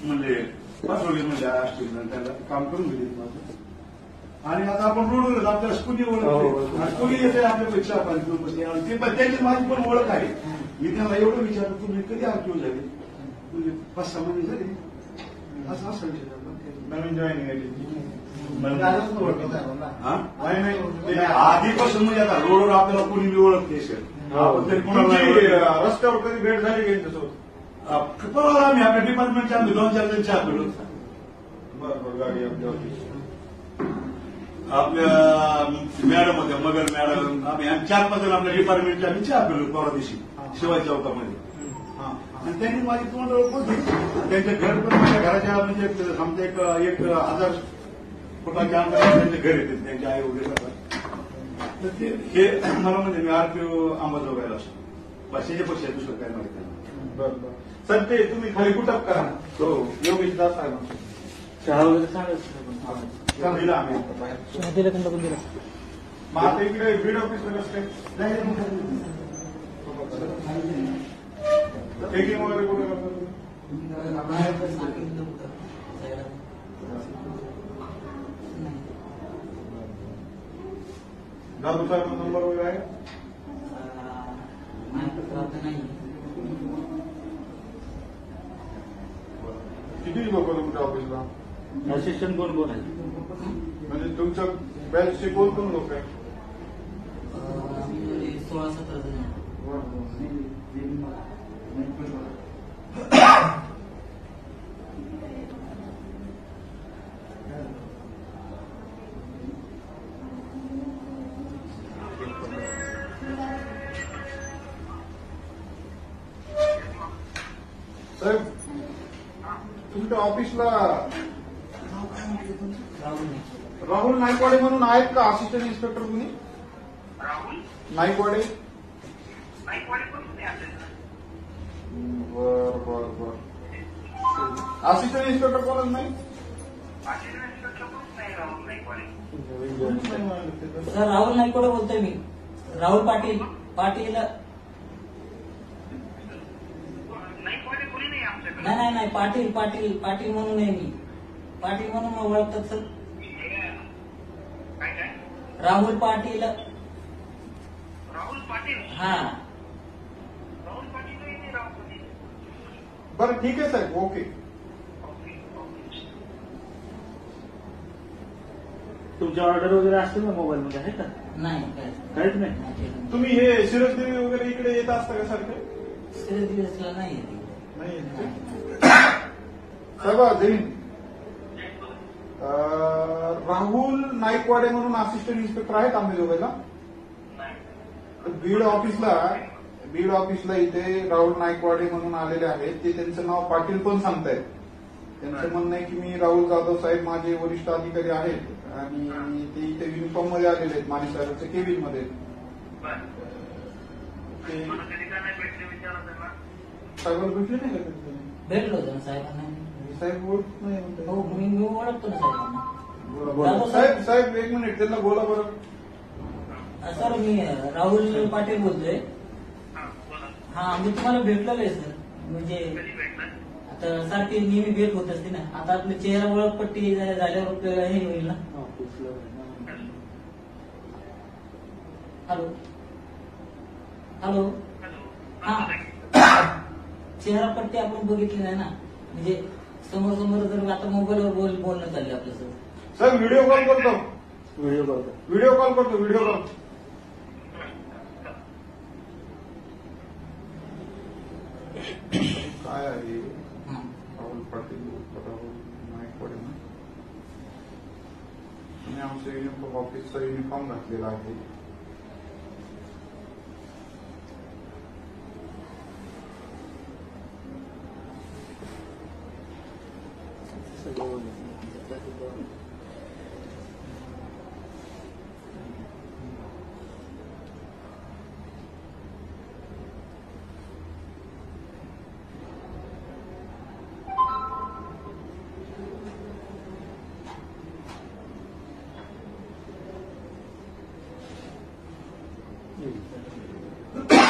म्हणजे पाठवले म्हणजे असतील त्याला काम करून दिले माझं. आणि आता आपण रोडवर आपल्याला कुणी ओळख आणि कुणी येते आपल्यापेक्षा आपण ते पण त्याची माझी पण ओळख आहे. मी त्यांना एवढं विचारलं तुम्ही कधी आरटीओ झाले म्हणजे 5-6 महिने झाले असं असा विचार नवीन जॉईनिंग आहे आधीपासून म्हणजे आता रोडवर आपल्याला कुणी बी ओळखते सर. रस्त्यावर कधी भेट झाली का त्यांच्यासोबत? परवा आम्ही आपल्या डिपार्टमेंटच्या आम्ही 2-4 जण चहा पिलो. बरोबर गाडी आपल्या मॅडम होत्या मगर मॅडम आम्ही 4-5 जण आपल्या डिपार्टमेंटच्या आम्ही चहा पिलो परवा दिवशी शिवाजी चौकामध्ये. आणि त्यांनी माझी तोंड ओळख होती. त्यांच्या घर पण माझ्या घराच्या म्हणजे आमच्या एक 1000 फुटाच्या अंतरावर त्यांचे घर येते त्यांचे आई वगैरे राहतात. तर ते हे मला म्हणजे मी आरटीओ अंबाजोगाईला असतो त्याच्या पक्षात दुसरं काय माहिती नाही. बरं सर ते तुम्ही खाली कुठं करा हो योगेश दास आहे चहा वगैरे सांगायचं दिला आम्ही दिलं का नको दिलं. मग आता इकडे बीड ऑफिसला कसं काय चेकिंग वगैरे कुठे करतो? दादू साहेब नंबर वगैरे आहे? किती लोक तुमच्या ऑफिसला? असिस्टंट कोण आहे? म्हणजे तुमच्या बॅचचे कोण लोक आहे? 16-17 जण. साहेब तुमच्या ऑफिसला राहुल नाईकवाडे म्हणून आहेत का असिस्टंट इन्स्पेक्टर कुणी? नाईकवाडे बर असिस्टंट इन्स्पेक्टर कोणच नाही? सर राहुल नाईकवाडे बोलतोय मी. राहुल पाटील नाही पाटील म्हणून आहे मी. पाटील म्हणून ओळखतात सर. राहुल पाटील हा बरं ठीक आहे साहेब ओके. तुमच्या ऑर्डर वगैरे असते ना मोबाईल मध्ये आहे का? नाही काहीच नाही. तुम्ही हे शिरसदेवी वगैरे इकडे येत असता का सारखे? दिवसला नाही साहेब जैन राहुल नाईकवाडे म्हणून असिस्टंट इन्स्पेक्टर आहेत अंबाजोगाईला. बीड ऑफिसला इथे राहुल नाईकवाडे म्हणून आलेले आहेत. ते त्यांचं नाव पाटील पण सांगतायत. त्यांचं म्हणणं आहे की मी राहुल जाधव साहेब माझे वरिष्ठ अधिकारी आहेत आणि ते इथे युनिफॉर्म मध्ये आलेले आहेत माने साहेबांच्या केबिन मध्ये. साहेबांना भेटले नाही का? भेटलो होतो ना साहेबांना. साहेब ओळखत नाही म्हणतात. हो मी ओळखतो ना साहेबांना. साहेब एक मिनिट त्यांना बोला बरं. सर मी राहुल पाटील बोलतोय. हा मी तुम्हाला भेटलेलो आहे सर. म्हणजे आता सारखी नेहमी भेट होत असते ना. आता आपली चेहरा ओळखपट्टी झाल्यावर हे होईल ना. हॅलो हा चेहरा पट्टी आपण बघितली नाही ना. म्हणजे समोर जर आता मोबाईलवर बोलणं चाललं आपलं सर. सर व्हिडिओ कॉल करतो. व्हिडिओ कॉल काय आहे राहुल पाटील राहुल नाईकवाडे आणि आमच्या युनिफॉर्म ऑफिसचा युनिफॉर्म घातलेला आहे.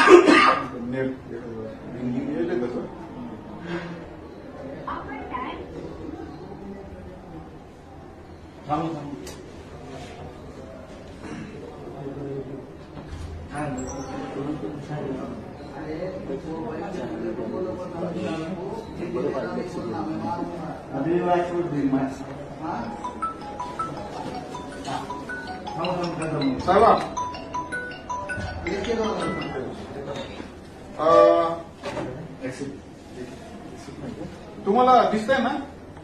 नेट येते कसं थांबू थांबू अभी वाचू दिन चला तुम्हाला दिसतंय ना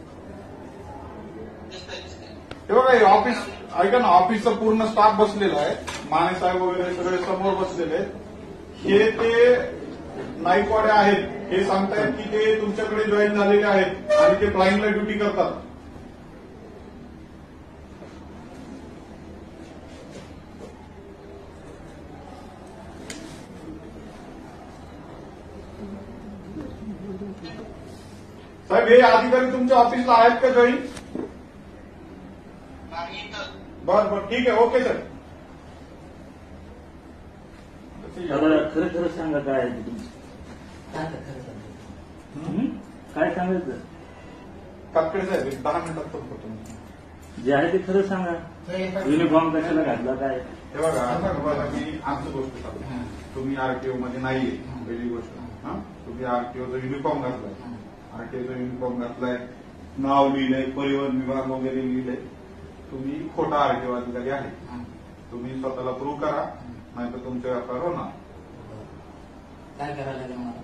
हे बघा हे ऑफिस ऐका ना ऑफिसचा पूर्ण स्टाफ बसलेला आहे माने साहेब वगैरे सगळे समोर बसलेले आहेत हे ते नाईकवाडे आहेत हे सांगतायत की ते तुमच्याकडे जॉईन झालेले आहेत आणि ते फ्लाईंगला ड्युटी करतात साहेब हे अधिकारी तुमच्या ऑफिसला आहेत का जॉईन बर बर ठीक आहे ओके सर दादा खरं खरं सांगा काय आहे ते तुमचं काय ते खरं सांगतो. हं? काय सांगायचं कातकडे साहेब एक 10 मिनिटात फोन करतो मी. जे आहे ते खरं सांगा युनिफॉर्म कशाला घातला काय हे बघा मी आमची गोष्ट सांगतो तुम्ही आरटीओ मध्ये नाहीये पहिली गोष्ट हा तुम्ही आरटीओचा युनिफॉर्म घातलाय आरटीओचा युनिफॉर्म घातलाय नाव लिहिलंय परिवहन विभाग वगैरे लिहिलंय तुम्ही खोटा आरटीओ अधिकारी आहे तुम्ही स्वतःला प्रूव्ह करा नाहीतर तुमचे व्यापार होणार काय करायला लागेल मला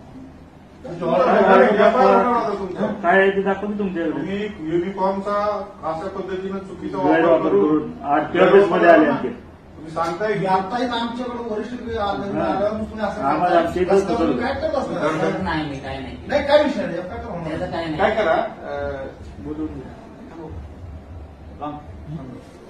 काय आहे ते दाखवतो तुमच्याकडे तुम्ही युनिफॉर्मचा अशा पद्धतीनं चुकीचा गैरवापर वापर करून करून आरटीओ ऑफिसमध्ये आले आणखी तुम्ही सांगताय की आताही आमच्याकडे वरिष्ठ आम्हाला आमच्या इथं होतं बरोबर. काय करत असणार? तसं नाही मी काय नाही नाही काय विषय नाही काय करणार? त्याचं काय काय नाही करा बोलून थांबा.